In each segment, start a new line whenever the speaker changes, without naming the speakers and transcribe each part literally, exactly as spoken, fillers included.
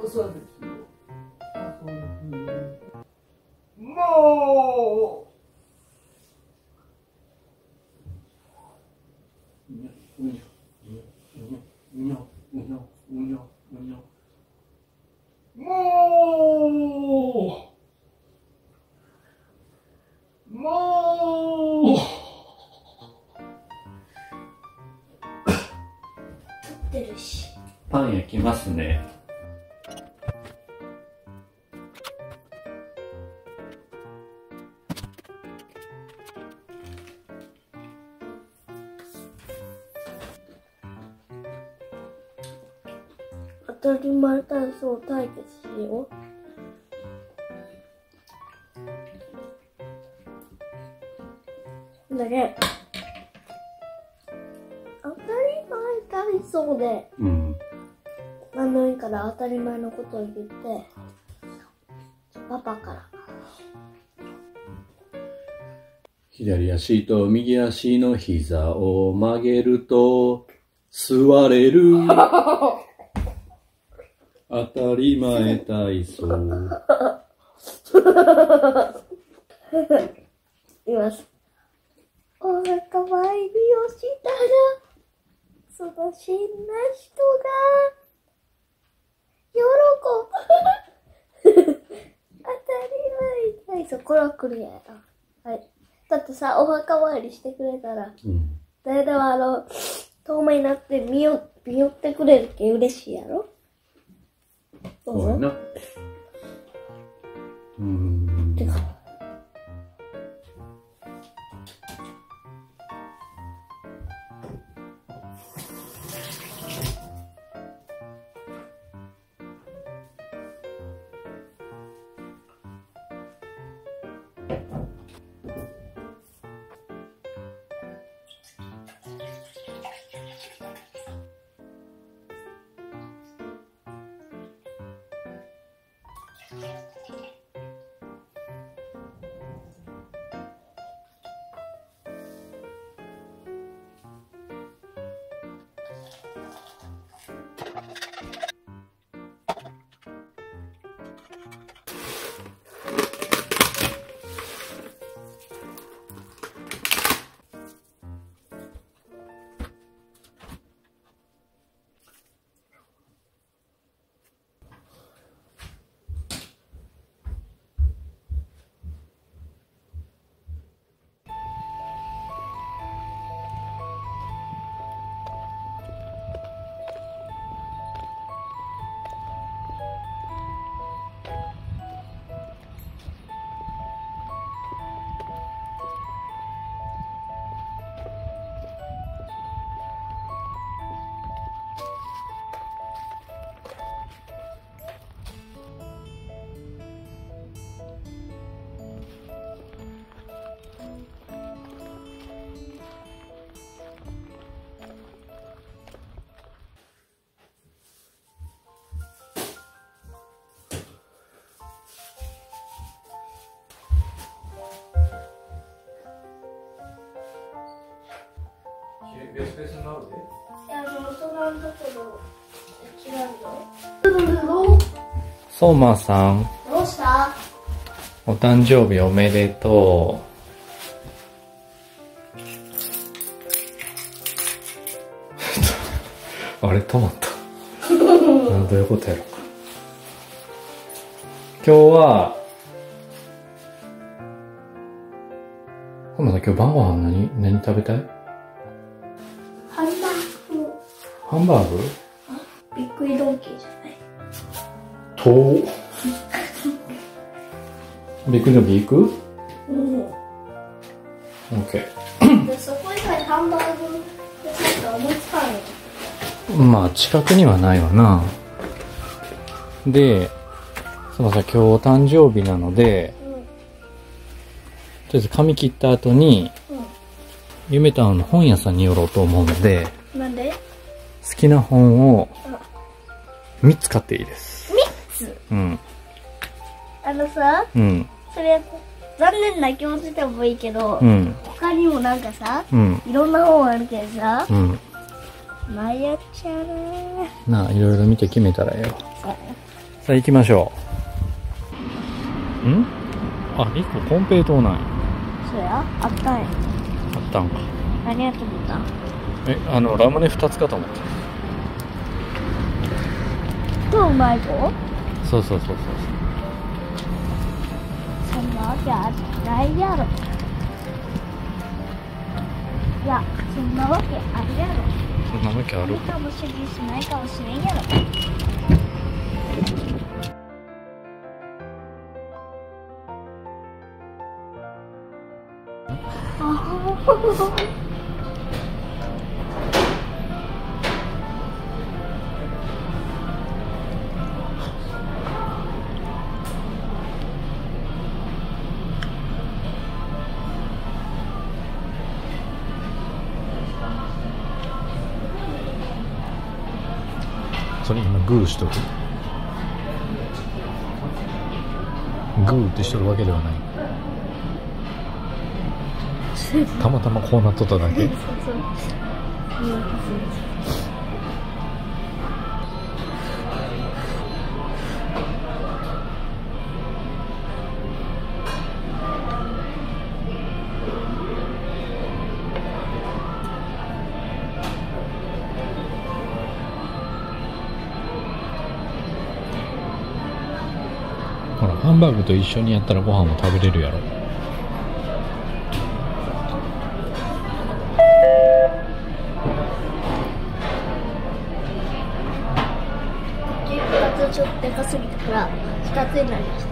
そうですよ。あ、そうですね。もう。うにょうにょうにょうにょうにょうにょ。もう。もう。撮ってるし。パン焼きますね。当たり前体操対決しよう。でね、当たり前体操で、うん、何でもいいから当たり前のことを言って、パパから。左足と右足の膝を曲げると座れる。当たり前体操。いきます。お墓参りをしたら、その死んだ人が喜ぶ。当たり前体操。これはクリアやな。はい。だってさ、お墓参りしてくれたら、うん、誰でもあの、透明になって見よ、見よってくれるけ嬉しいやろ。そうやな。うーん。てか。別々になるで。いや、あの、大人のところ、違うよ。相馬さん。どうした？お誕生日おめでとう。あれ、止まった。どういうことやろうか。今日は、相馬さん、今日晩ご飯何、何食べたい？ハンバーグ。ハンバーグ？びっくりドンキーじゃない。とびっくりドンキー行く？うん。オッケー。で、そこ以外ハンバーグでちょっと思いつかない。まあ、近くにはないわな。で、そのさ、今日お誕生日なので、うん、とりあえず髪切った後に、うん、夢タウンの本屋さんに寄ろうと思うので、なんで？好きな本をみっつ買っていいです。みっつ？うん。あのさ、うん。それ、残念な気持ちでもいいけど、うん、他にもなんかさ、うん、いろんな本あるけどさ、うん、迷っちゃうね。なあ、いろいろ見て決めたらええわ。 さあ行きましょう。んあ、いっこコンペイトーない。
そうや、あったんや。
あったんか。
何やと思った？
え、あの、ラムネふたつかと思った。
とうまい棒？
そうそうそうそう。
そんなわけあないやろ。いや、そんなわけあるやろ。
そんなわけある
かもしれんしないかもしれんやろ。
それ今グーしとる。グーってしとるわけではない。たまたまこうなっとっただけ。
そうそう。
ほら、ハンバーグと一緒にやったらご飯も食べれるやろ。
ふたつちょっとでかすぎたからふたつになりました。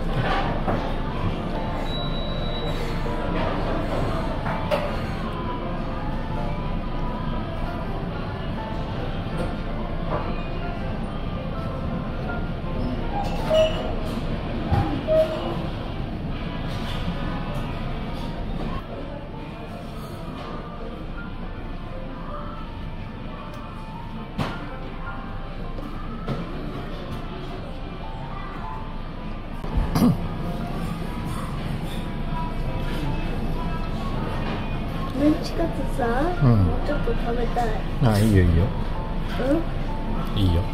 メンチカツさ、うん、もうちょっと食べたい。
あ、いいよいいよ。
うん？
いいよ。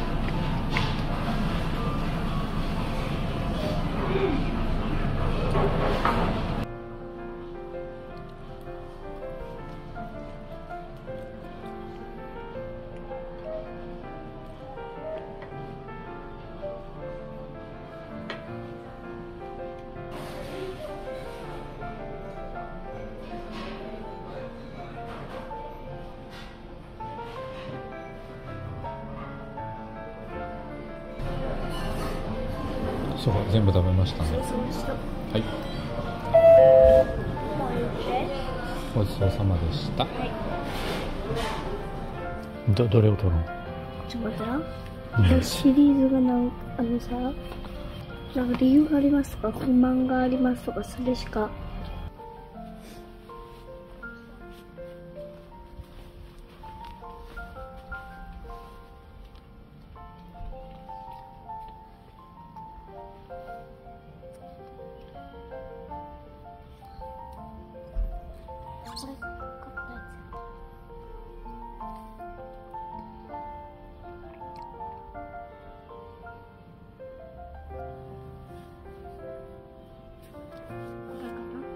そう、全部食べましたね。はい。ごちそうさまでした。はい、ど、どれを取るの？
ちょっと待ってな。うん、シリーズがなんか、あのさ、なんか理由がありますとか、不満がありますとか、それしか。これ買ったやつ。これかな。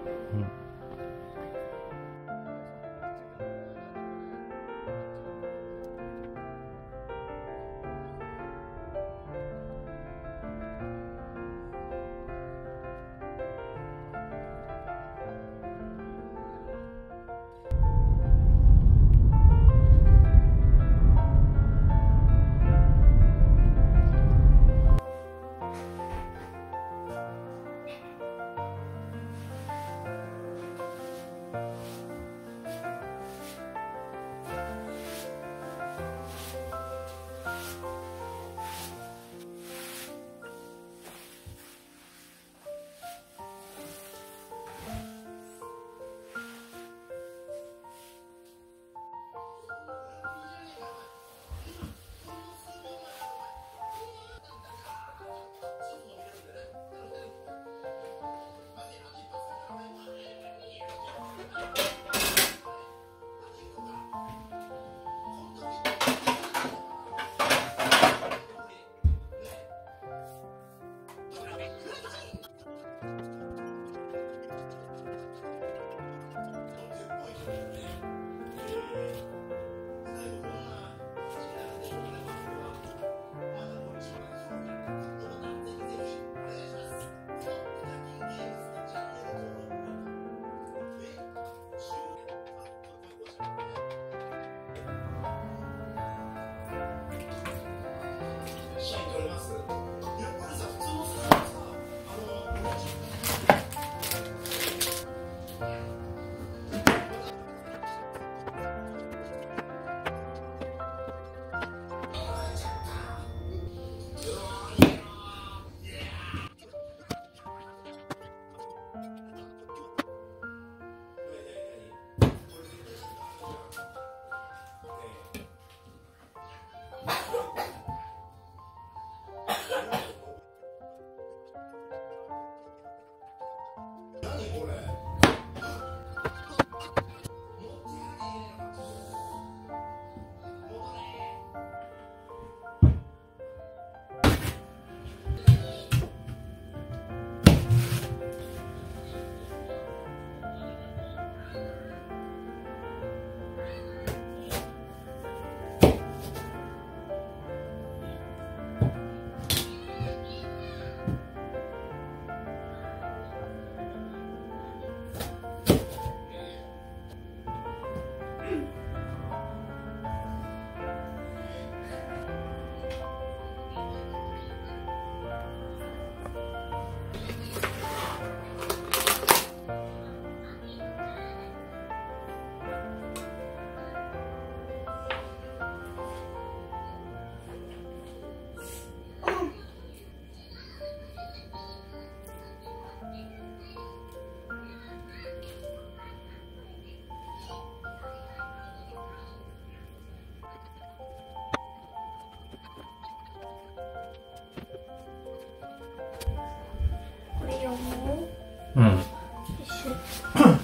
うん。
よいしょ。あ、ちょっ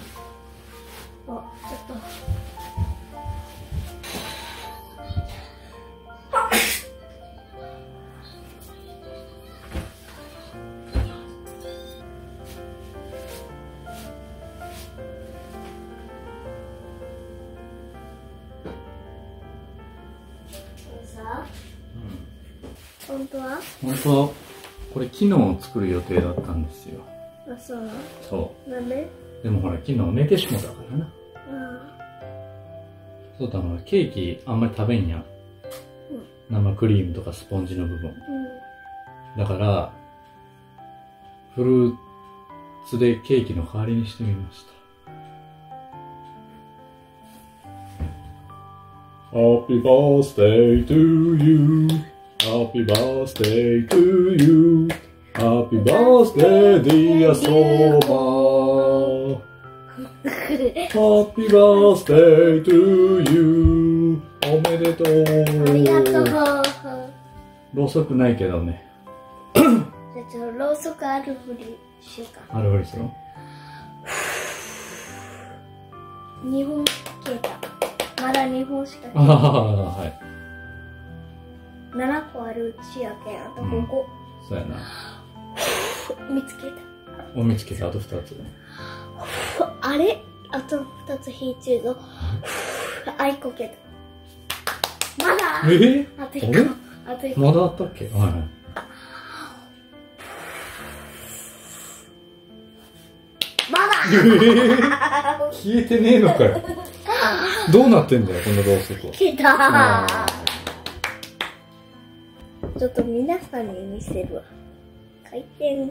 と。さ、うん、本当は
本当はこれ昨日作る予定だったんですよ。
あ、そうなの。
そう
なんで？
でもほら昨日寝てしもたからな。
うん、
そうだからケーキあんまり食べんやん、うん、生クリームとかスポンジの部分、うん、だからフルーツでケーキの代わりにしてみました。Happy birthday to you. Happy birthday to you. Happy birthday, dear Soma. Happy birthday to you. おめでとう。
ありがとう。
ろうそくないけどね。
じゃあちょっとろうそくあるふりしようか。
あるふりする？
にほん消えた。まだにほんしか
ああ、はい。
ななこあるうちやけん、あとごこ。
うん、そうやな。
見つけた。
お、見つけた。あとふたつ。
あれあとふたつ引いちゅうぞ。あ、いっこ消えた。まだ
えー、
あといっこ。あといっこ。
まだあったっけ？はいはい。
まだ
えー、消えてねえのかよ。どうなってんだよ、このろうそくは。
消えた。ちょっと皆さんに見せるわ。回転。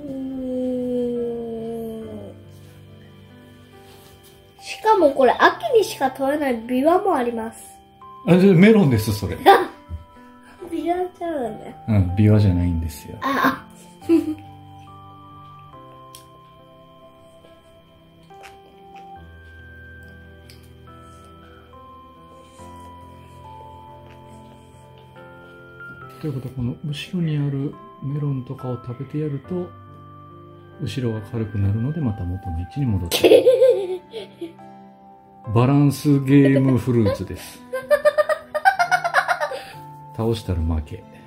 しかもこれ秋にしか取れないビワもあります。
あ、メロンです、それ。
ビワちゃうんだよ。
うん、ビワじゃないんですよ。
ああ。
ということはこの後ろにあるメロンとかを食べてやると後ろが軽くなるのでまた元の位置に戻ってくる。バランスゲームフルーツです。倒したら負け。